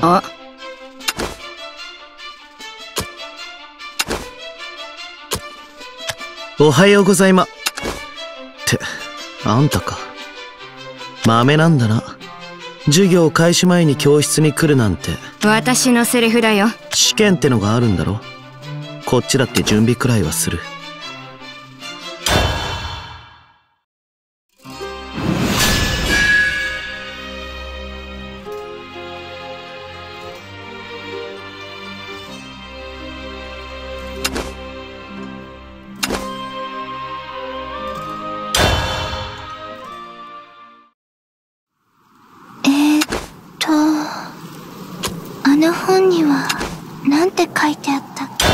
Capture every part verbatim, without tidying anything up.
あ、 おはようございま。って、あんたか。豆なんだな。授業開始前に教室に来るなんて。 私のセリフだよ。 試験ってのがあるんだろ。こっちだって準備くらいはする。 あの本には何て書いてあったっけ？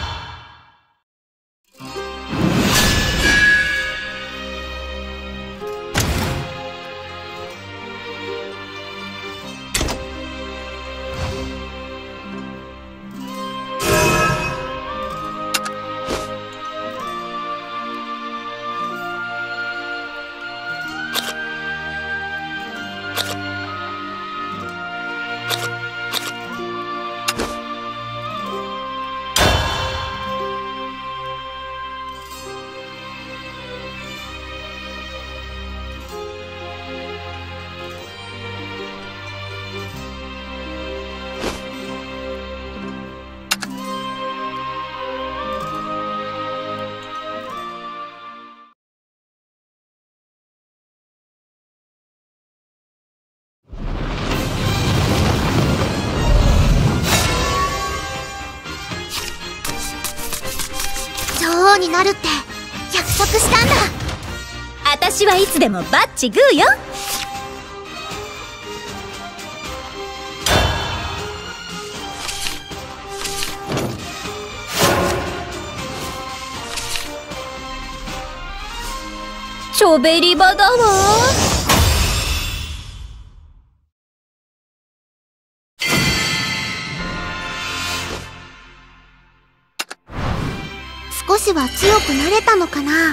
女王になるって約束したんだ。 私はいつでもバッチグーよ。チョベリバだわ。 少しは強くなれたのかな。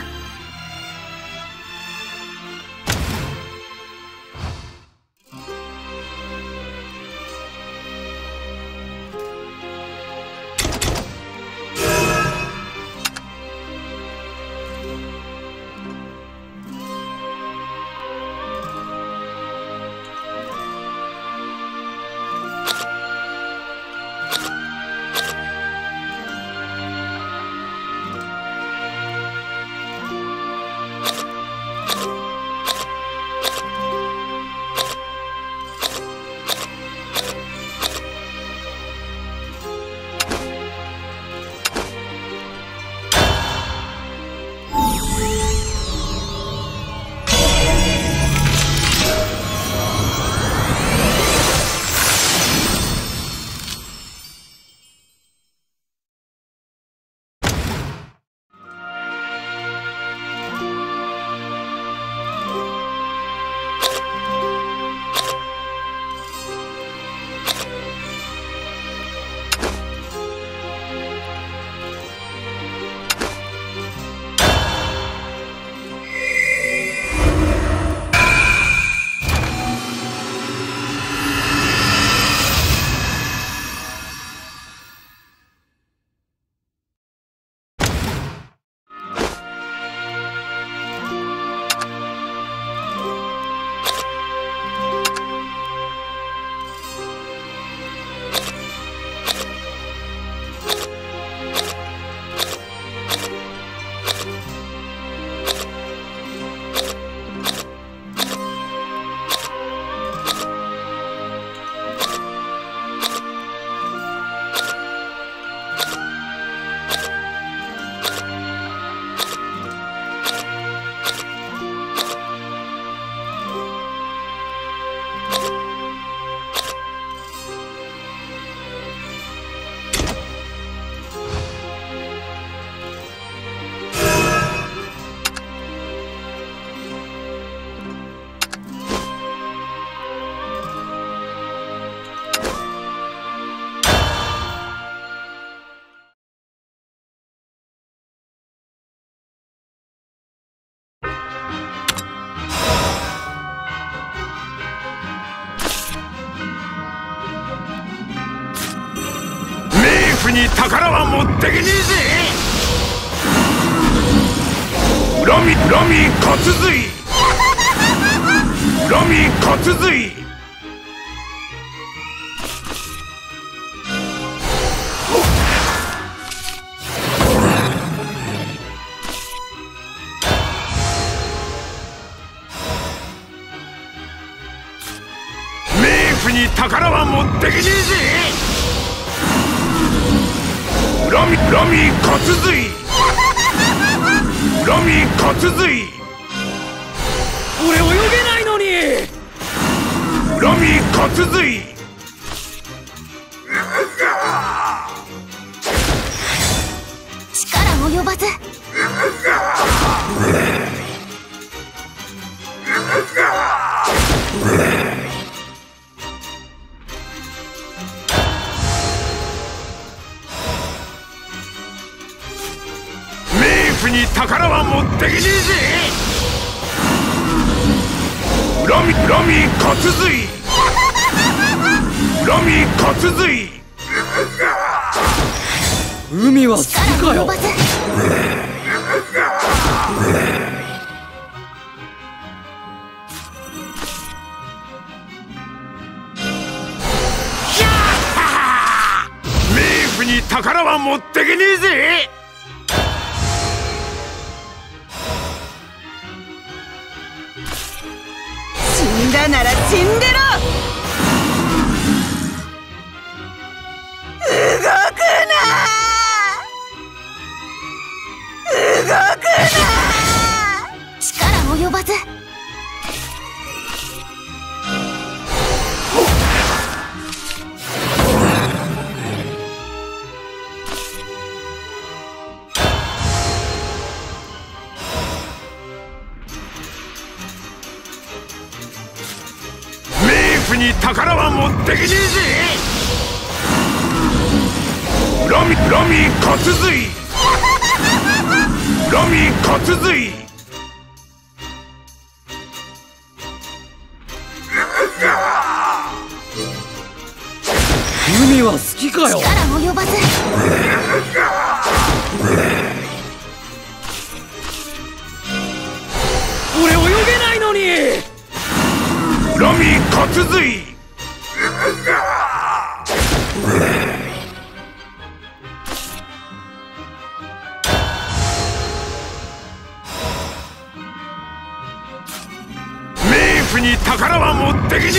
に宝は持ってけねえぜ。恨み恨み勝つぜ。恨み勝つぜ。冥府に宝は持ってけねえぜ。恨み恨み勝つぜ。恨み勝つぜ。 俺泳げないのに。 恨み勝つぜ。 力及ばず。 冥府に宝は持ってけねえぜ。恨み恨み勝つぜ。恨み勝つぜ。 海は好きかよ。 冥府に宝は持ってけねえぜ。 死んだなら死んでろ。動くな。動くな。 力及ばず。 冥府に宝は持ってけねえぜ。恨み恨み勝つぜ。恨み勝つぜ。 海は好きかよ。 力及ばず。 俺泳げないのに。 恨み勝つぜ。冥府に宝は持ってけねえぜ。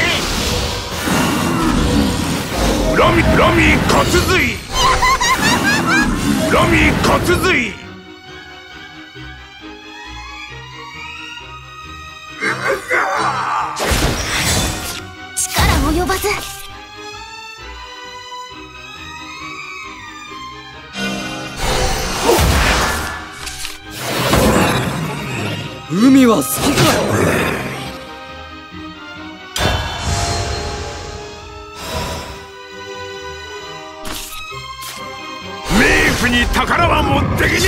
恨み恨み勝つぜ。恨み勝つぜ。 力及ばず。 海は好きかよ。 冥府に宝は持ってけねえぜ。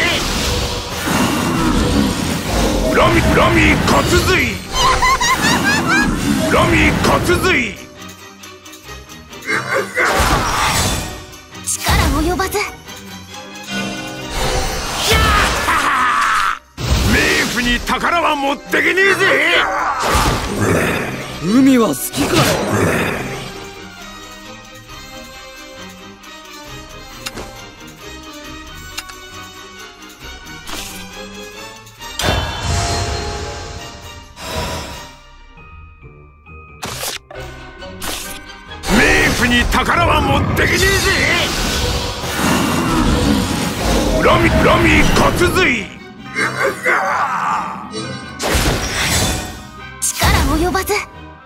恨み恨み勝つぜ。恨み勝つぜ。 力及ばず。 冥府に宝は持ってけねえぜ。 海は好きかよ。 冥府に宝は持ってけねえぜ。恨み恨み勝つぜ。 力及ばず。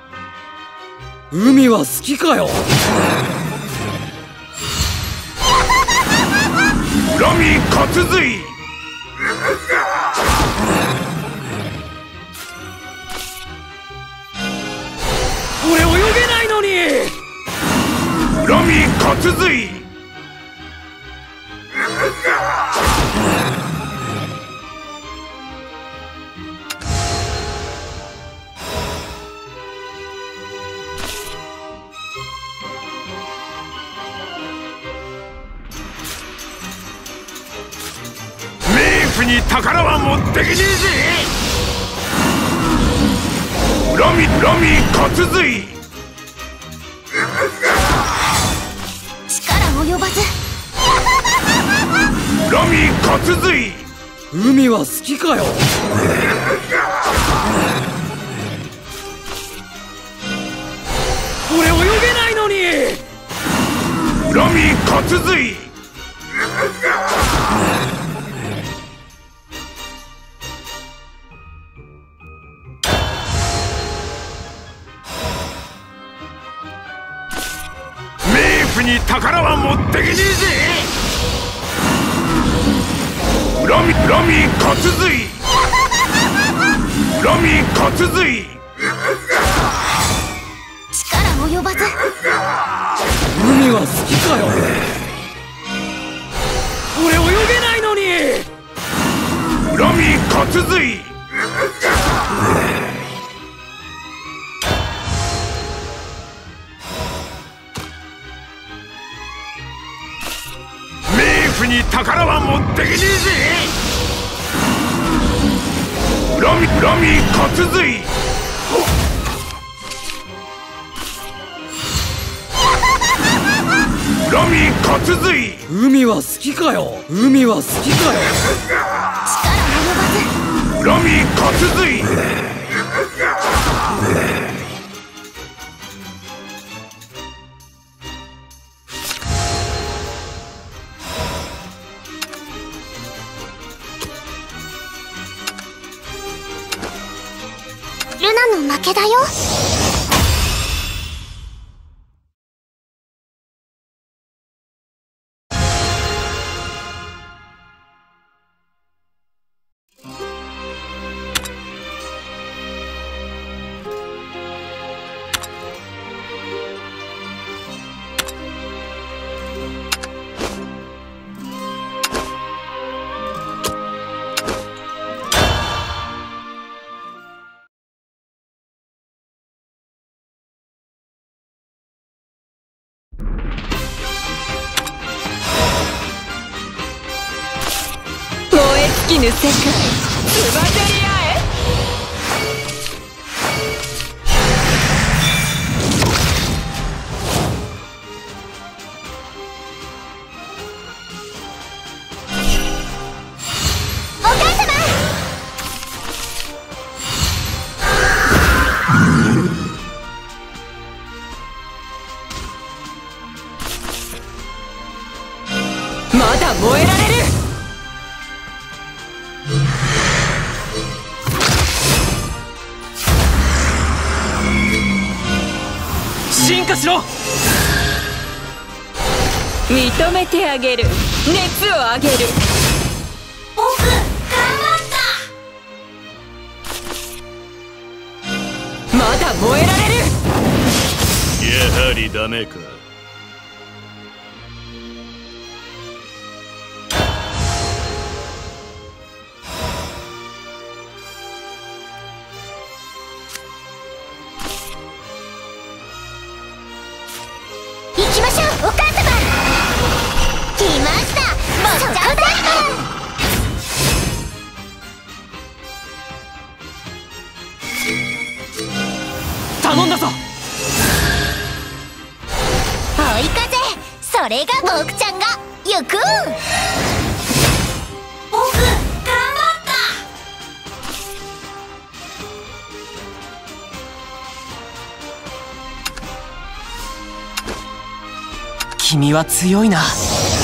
海は好きかよ。 恨み勝つぜ。 俺泳げないのに。 恨み勝つぜ。 に宝は持ってけねえぜ。恨み恨み勝つぜ。 力及ばず。 恨み勝つぜ。 海は好きかよ。俺泳げないのに。 恨み勝つぜ。冥府に宝は持ってけねえぜ。恨み恨み勝つぜ。恨み勝つぜ。 力及ばず。 海は好きかよ。俺泳げないのに。 恨み勝つぜ。冥府に宝は持ってけねえぜ。恨み恨み勝つぜ。恨み勝つぜ。 海は好きかよ。海は好きかよ。 力及ばず。 恨み勝つぜ。 ルナの負けだよ。 尽きぬ世界、つばぜり合え。 お母様。 まだ燃えられる。 進化しろ。 認めてあげる。熱を上げる。 僕頑張っまだ燃えられる。 やはりダメか。 た。行きましょう、お母様。来ました、ぼっちゃんタイム。 頼んだぞ。 追い風、それが僕ちゃんが行く。僕頑張った。 君は強いな。